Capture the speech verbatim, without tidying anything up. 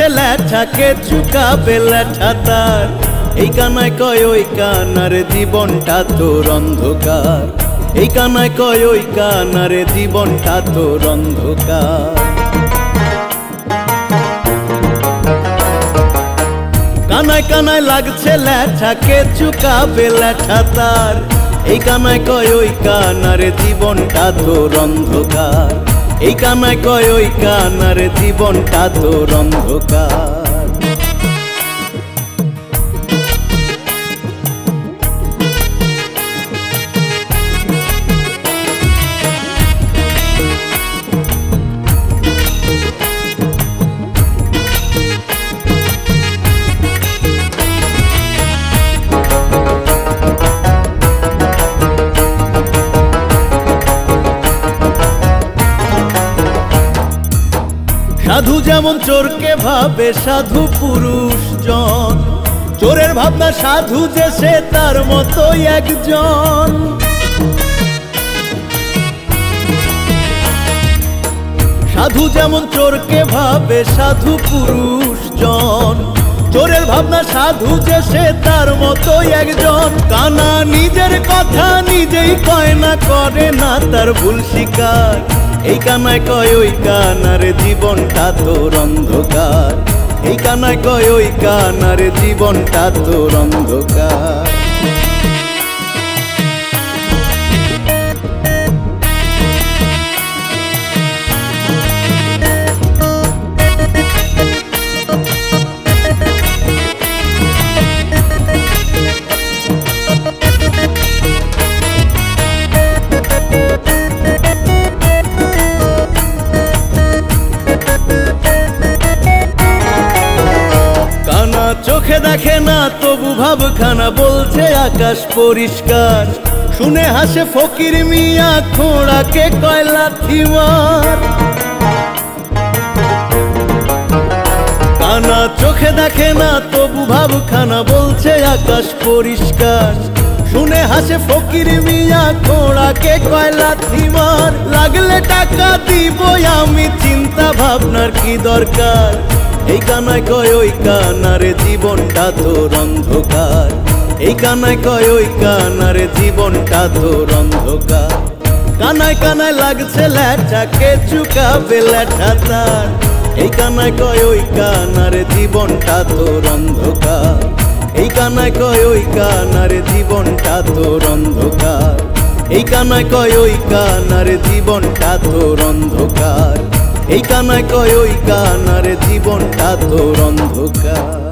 ল্যাঠাকে চুকাবে ল্যাঠা তার। এই কানায় কয় ওই কানার জীবনটা তোর অন্ধকার। এই কানায় কয় ওই কানার জীবনটা তোর অন্ধকার। কানায় কানায় লাগছে ল্যাঠাকে চুকাবে ল্যাঠা তার। এই কানায় কয় ওই কানার জীবনটা তোর অন্ধকার। এই কানায় কয় ওই কানার জীবনটা তোর অন্ধকার। সাধু যেমন চোরকে ভাবে সাধু পুরুষ জন, চোরের ভাবনা সাধু যে সে তার মতোই একজন। সাধু যেমন চোরকে ভাবে সাধু পুরুষ জন, চোরের ভাবনা সাধু যে সে তার মতোই একজন। কানা নিজের কথা নিজেই কয় না, করে না তার ভুল স্বীকার। এই কানায় কয় ওই কানার জীবনটা তোর অন্ধকার। এই কানায় কয় ওই কানার জীবনটা তোর অন্ধকার। চোখে দেখে না তবু ভাবখানা বলছে আকাশ পরিষ্কার। শুনে হাসে ফকির মিয়া খোঁড়াকে কয় লাথি মার। কানা চোখে দেখে না তবু ভাবখানা বলছে আকাশ পরিষ্কার। শুনে হাসে ফকির মিয়া খোঁড়াকে কয় লাথি মার। লাগলে টাকা দিব আমি, চিন্তা ভাবনার কি দরকার। এই কানায় কয় ওই কানার জীবনটা তোর অন্ধকার। এই কানায় কয় ওই কানার জীবনটা তোর অন্ধকার। কানায় কানায় লাগছে ল্যাঠাকে চুকাবে ল্যাঠা তার। এই কানায় কয় ওই কানার জীবনটা তোর অন্ধকার। এই কানায় কয় ওই কানার জীবনটা তোর অন্ধকার। এই কানায় কয় ওই কানার জীবনটা তোর অন্ধকার। এই কানায় কয় ওই কানার জীবনটা তোর অন্ধকার।